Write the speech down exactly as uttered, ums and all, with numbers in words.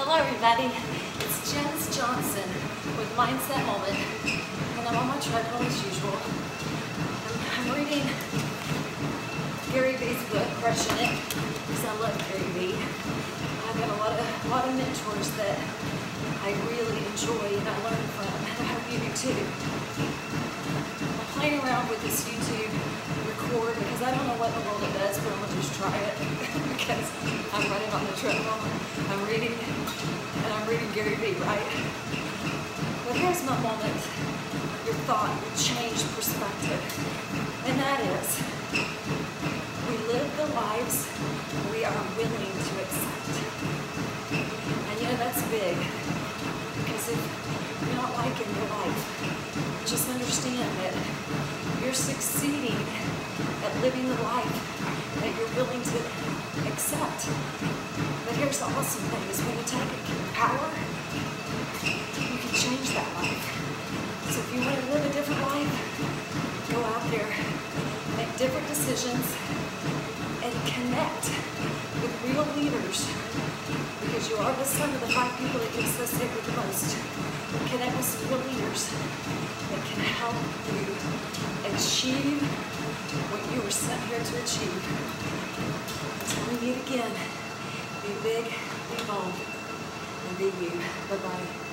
Hello everybody, it's Jens Johnson with Mindset Moment, and I'm on my treadmill as usual. I'm, I'm reading Gary Vee's book, Crushing It, because I love Gary Vee. I've got a lot of, a lot of mentors that I really enjoy and I learn from, and I hope you do too. I'm playing around with this YouTube record because I don't know what in the world it does, but I'm going to just try it because I'm running on the treadmill, I'm reading, and I'm reading Gary Vee, right? But here's my moment. Your thought will change perspective, and that is, we live the lives we are willing to accept. And you know, that's big, because if you're not liking your life, just understand that you're succeeding at living the life that you're willing to accept. But here's the awesome thing, is when you take power, you can change that life. So if you want to live a different life, go out there, make different decisions, and connect with real leaders, because you are the sum of the five people that you associate with the most. Connect with some real leaders that can help you achieve what you were sent here to achieve. Until we meet again, be big, be bold, and be you. Bye-bye.